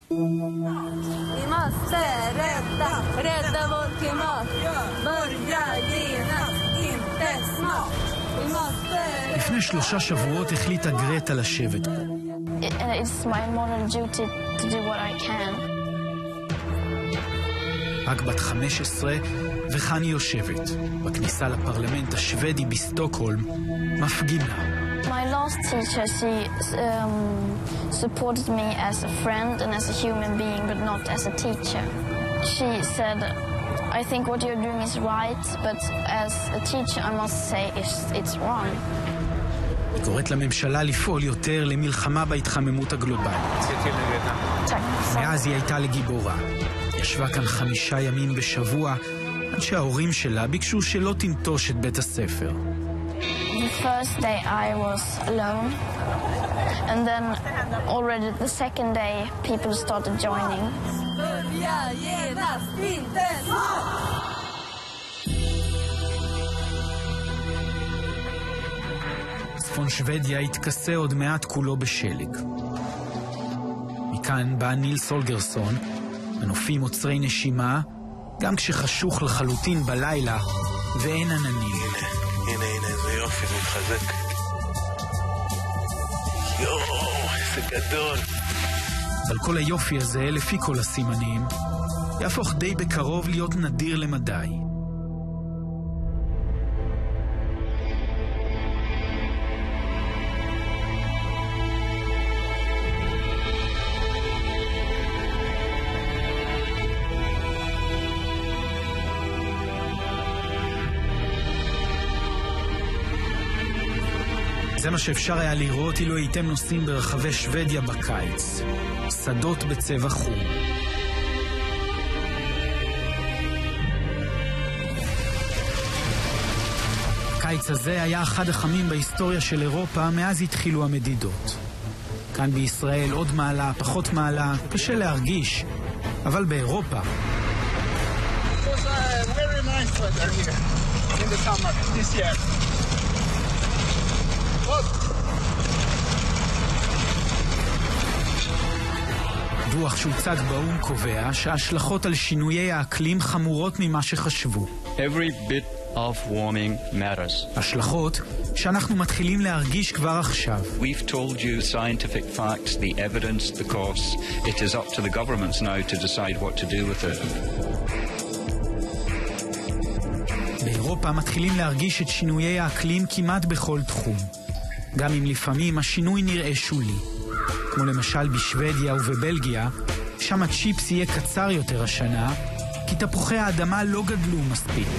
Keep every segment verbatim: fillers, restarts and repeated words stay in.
Vi måste rädda, rädda vårt klimat. Börja genast, inte snart. Vi måste... לפני שלושה שבועות החליטה גרטה לשבת פה. It's my moral duty to do what I can. רק בת חמש עשרה, וכאן היא יושבת, בכניסה לפרלמנט השוודי בסטוקהולם, מפגינה. My last teacher, she um, supported me as a friend and as a human being, but not as a teacher. She said, I think what you're doing is right, but as a teacher I must say it's, it's wrong. היא קוראת לממשלה לפעול יותר למלחמה בהתחממות הגלובלית. מאז היא הייתה לגיבורה. ישבה כאן חמישה ימים בשבוע, עד שההורים שלה ביקשו שלא תנטוש את בית הספר. The first day I was alone, and then already the second day people started joining. צפון שוודיה התכסה עוד מעט כולו בשלג. מכאן בא נילס הולגרסון, מנופים עוצרי נשימה, גם כשחשוך לחלוטין בלילה ואין עננים. הנה, הנה, איזה יופי, זה מתחזק. יואו, איזה גדול. אבל כל היופי הזה, לפי כל הסימנים, יהפוך די בקרוב להיות נדיר למדי. זה מה שאפשר היה לראות אילו הייתם נוסעים ברחבי שוודיה בקיץ. שדות בצבע חום. הקיץ הזה היה אחד החמים בהיסטוריה של אירופה מאז התחילו המדידות. כאן בישראל עוד מעלה, פחות מעלה, קשה להרגיש, אבל באירופה... It was a very nice weather here in the summer this year. דוח שהוצג באום קובע שההשלכות על שינויי האקלים חמורות ממה שחשבו. Every bit of warming matters. השלכות שאנחנו מתחילים להרגיש כבר עכשיו. We've told you scientific facts, the evidence, the costs. It is up to the governments now to decide what to do with it. באירופה מתחילים להרגיש את שינויי האקלים כמעט בכל תחום. גם אם לפעמים השינוי נראה שולי. כמו למשל בשוודיה ובבלגיה, שם הצ'יפס יהיה קצר יותר השנה, כי תפוחי האדמה לא גדלו מספיק.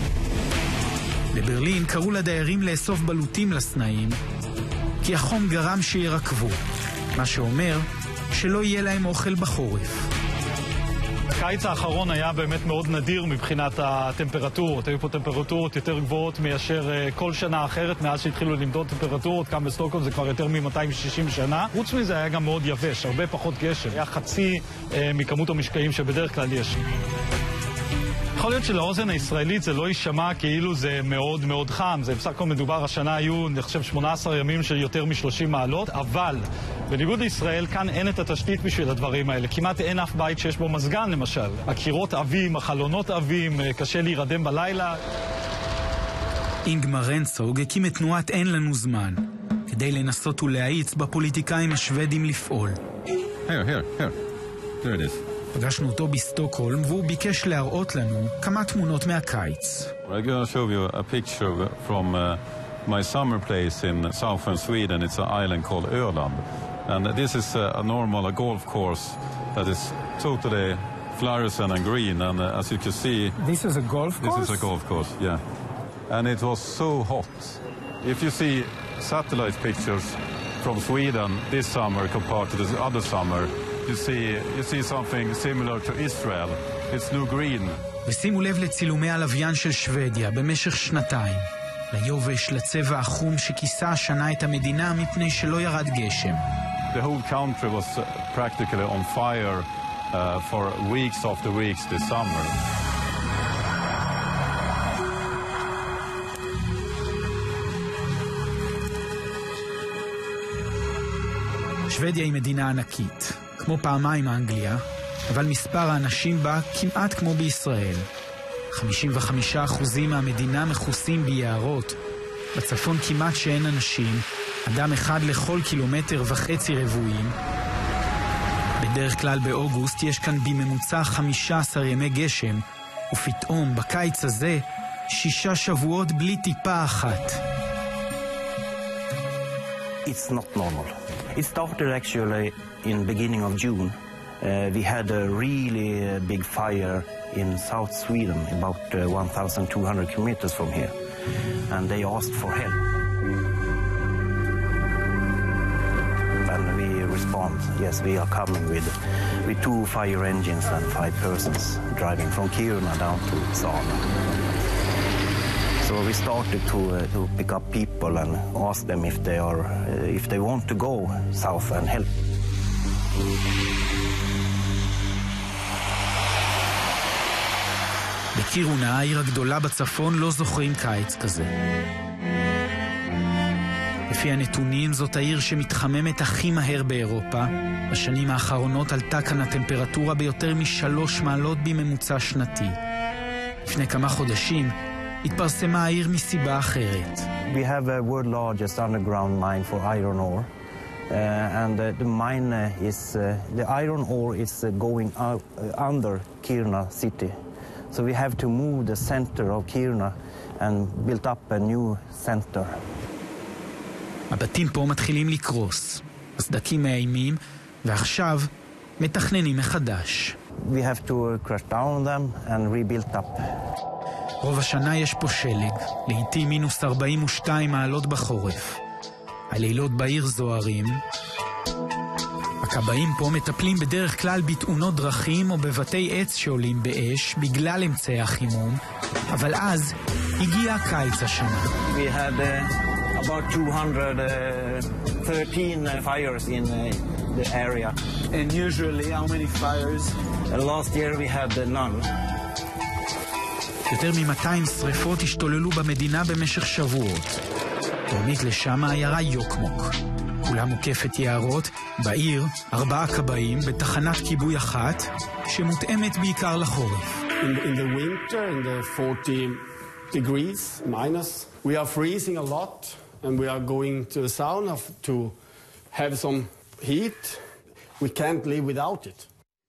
בברלין קראו לדיירים לאסוף בלוטים לסנאים, כי החום גרם שירקבו, מה שאומר שלא יהיה להם אוכל בחורף. הקיץ האחרון היה באמת מאוד נדיר מבחינת הטמפרטורות. היו פה טמפרטורות יותר גבוהות מאשר כל שנה אחרת מאז שהתחילו למדוד טמפרטורות. כאן בסטוקהולם זה כבר יותר מ-מאתיים ושישים שנה. חוץ מזה היה גם מאוד יבש, הרבה פחות גשם. היה חצי אה, מכמות המשקעים שבדרך כלל יש. יכול להיות שלאוזן הישראלית זה לא יישמע כאילו זה מאוד מאוד חם. זה בסך הכל מדובר, השנה היו, אני חושב, שמונה עשרה ימים של יותר מ-שלושים מעלות, אבל בניגוד לישראל, כאן אין את התשתית בשביל הדברים האלה. כמעט אין אף בית שיש בו מזגן, למשל. הקירות עבים, החלונות עבים, קשה להירדם בלילה. אינגמר רנצוג הקים את תנועת אין לנו זמן, כדי לנסות ולהאיץ בפוליטיקאים השוודים לפעול. Here, here, here. There it is. פגשנו אותו בסטוקהולם והוא ביקש להראות לנו כמה תמונות מהקיץ. I'm going to show you a picture from uh, my summer place in southern Sweden. It's an island called Öland. And this is a, a normal a golf course that is totally fluorescent and green. And uh, as you can see... This is a golf course? This is a golf course, yeah. And it was so hot. If you see satellite pictures from Sweden this summer compared to the other summer, you see, you see something similar to Israel. It's blue green. ושימו לב לצילומי הלוויין של שוודיה במשך שנתיים. ליובש, לצבע החום שכיסה השנה את המדינה מפני שלא ירד גשם. The whole country was practically on fire uh, for weeks after weeks this summer. שוודיה היא מדינה ענקית. כמו פעמיים אנגליה, אבל מספר האנשים בה כמעט כמו בישראל. חמישים וחמישה אחוז מהמדינה מכוסים ביערות. בצפון כמעט שאין אנשים, אדם אחד לכל קילומטר וחצי רבועים. בדרך כלל באוגוסט יש כאן בממוצע חמישה עשר ימי גשם, ופתאום בקיץ הזה שישה שבועות בלי טיפה אחת. It's not normal. It started actually in beginning of June. Uh, we had a really uh, big fire in South Sweden, about uh, one thousand two hundred kilometers from here, and they asked for help. And we respond, yes, we are coming with with two fire engines and five persons driving from Kiruna down to Sala. So we started to uh, to pick up people and ask them if they are uh, if they want to go south and help. בקירונה, העיר הגדולה בצפון, לא זוכרים קיץ כזה. לפי הנתונים, זאת העיר שמתחממת הכי מהר באירופה. בשנים האחרונות עלתה כאן הטמפרטורה ביותר משלוש מעלות בממוצע שנתי. לפני כמה חודשים התפרסמה העיר מסיבה אחרת. We have a world largest underground mine for iron ore. Uh, and uh, the mine uh, is, uh, the iron ore is uh, going out, uh, under Kiruna city. So we have to move the center of Kiruna and build up a new center. הבתים פה מתחילים לקרוס. הסדקים מאיימים, ועכשיו מתכננים מחדש. We have to uh, crash down them and rebuild up. רוב השנה יש פה שלג, לעתים מינוס ארבעים ושתיים מעלות בחורף. הלילות בעיר זוהרים. הכבאים פה מטפלים בדרך כלל בתאונות דרכים או בבתי עץ שעולים באש בגלל אמצעי החימום, אבל אז הגיע הקיץ השנה. We had uh, about two hundred thirteen uh, fires in uh, the area. And usually how many fires? Uh, last year we had uh, none. יותר מ-מאתיים שריפות השתוללו במדינה במשך שבועות. דרומית לשם העיירה יוקמוק. כולה מוקפת יערות, בעיר ארבעה כבאים בתחנת כיבוי אחת שמותאמת בעיקר לחורף. In, in the winter, in the forty degrees minus, we are freezing a lot and we are going to the sauna to have some heat. We can't live without it.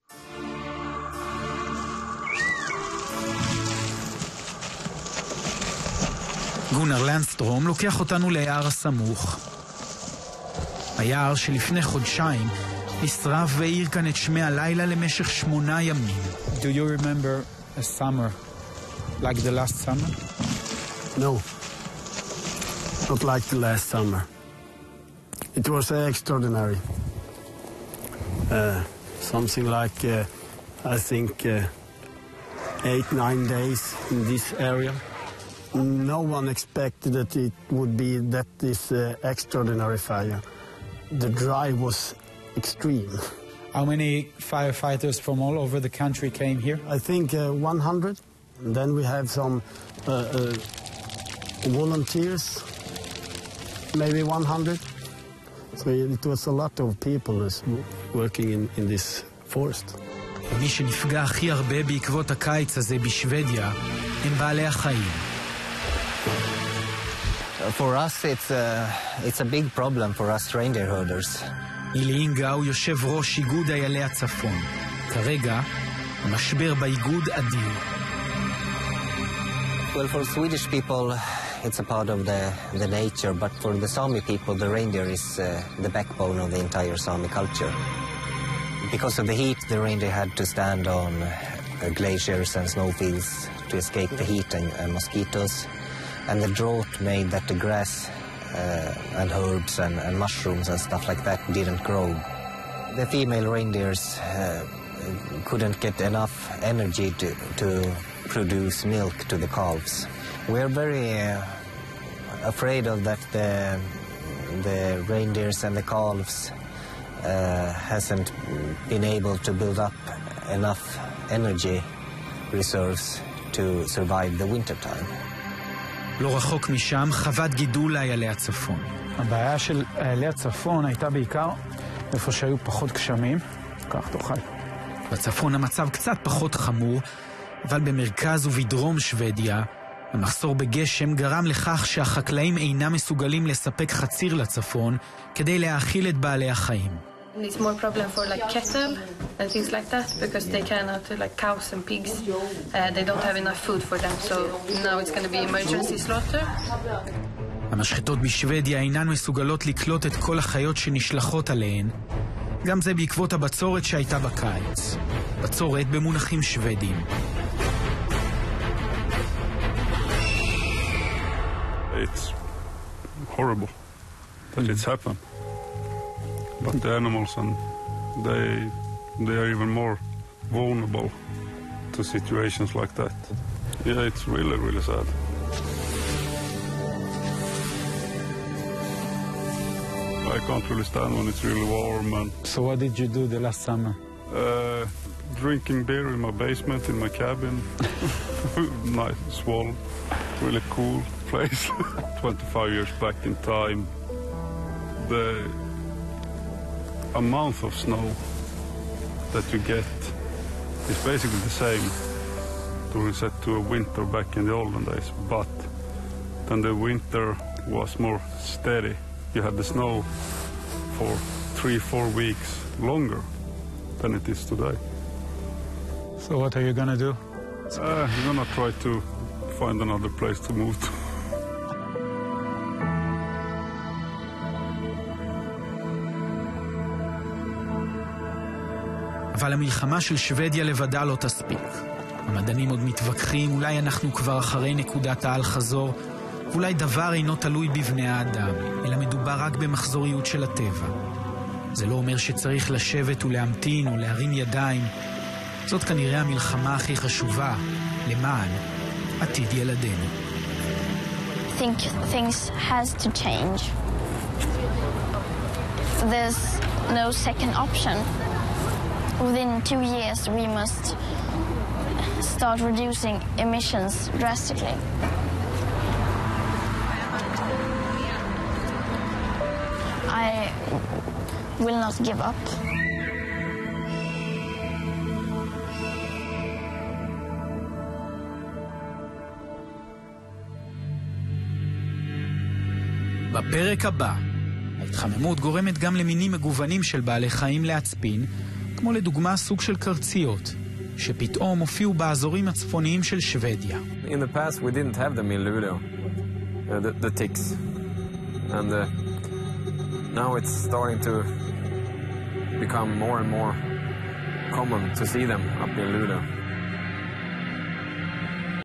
גונר לנסטרום לוקח אותנו ליער הסמוך. היער שלפני חודשיים נשרף והעיר כאן את שמי הלילה למשך שמונה ימים. Do you remember a summer like the last summer? No, not like the last summer. It was uh, extraordinary. Uh, something like, uh, I think, uh, eight, nine days in this area. No one expected that it would be that this uh, extraordinary fire. The drive was extreme. How many firefighters from all over the country came here? I think uh, one hundred. And then we have some uh, uh, volunteers, maybe one hundred. So it was a lot of people working in, in this forest. מי שנפגע הכי הרבה בעקבות הקיץ הזה בשוודיה הם בעלי החיים. For us, it's a, it's a big problem for us reindeer herders. אילי אינגה הוא יושב ראש איגוד איילי הצפון. כרגע, המשבר באיגוד אדיר. Well, for Swedish people, it's a part of the, the nature, but for the Sami people, the reindeer is uh, the backbone of the entire Sami culture. Because of the heat, the reindeer had to stand on uh, glaciers and snowfields to escape the heat and, and mosquitoes. And the drought made that the grass uh, and herbs and, and mushrooms and stuff like that didn't grow. The female reindeers uh, couldn't get enough energy to, to produce milk to the calves. We're very uh, afraid of that the, the reindeers and the calves uh, hasn't been able to build up enough energy reserves to survive the winter time. לא רחוק משם חוות גידול לאיילי הצפון. הבעיה של איילי הצפון הייתה בעיקר איפה שהיו פחות גשמים, קח תאכל. בצפון המצב קצת פחות חמור, אבל במרכז ובדרום שוודיה, המחסור בגשם גרם לכך שהחקלאים אינם מסוגלים לספק חציר לצפון כדי להאכיל את בעלי החיים. It's more problem for like cattle and things like that because they cannot like cows and pigs. Uh, they don't have enough food for them, so now it's going to be emergency slaughter. המשחטות בשוודיה אינן מסוגלות לקלוט את כל החיות שנשלחות עליהן. גם זה בעקבות הבצורת שהייתה בקיץ. בצורת במונחים שוודים. It's horrible that it's happened. But the animals, and they they are even more vulnerable to situations like that. Yeah, it's really, really sad. I can't really stand when it's really warm. And So what did you do the last summer? uh, drinking beer in my basement, in my cabin. Nice, warm, really cool place. twenty-five years back in time, the amount of snow that you get is basically the same during set to a winter back in the olden days, but then the winter was more steady. You had the snow for three, four weeks longer than it is today. So what are you gonna do? Uh, I'm gonna try to find another place to move to. אבל המלחמה של שוודיה לבדה לא תספיק. המדענים עוד מתווכחים, אולי אנחנו כבר אחרי נקודת העל חזור, ואולי דבר אינו תלוי בבני האדם, אלא מדובר רק במחזוריות של הטבע. זה לא אומר שצריך לשבת ולהמתין או להרים ידיים. זאת כנראה המלחמה הכי חשובה, למען עתיד ילדינו. I think things has to change. There's no second option. Within two years, we must start reducing emissions drastically. I will not give up. בפרק הבא, ההתחממות גורמת גם למינים מגוונים של בעלי חיים להצפין, כמו לדוגמה סוג של קרציות, שפתאום הופיעו באזורים הצפוניים של שוודיה. In the past we didn't have them in Luleå, uh, the, the ticks, and uh, now it's starting to become more and more common to see them up in Luleå.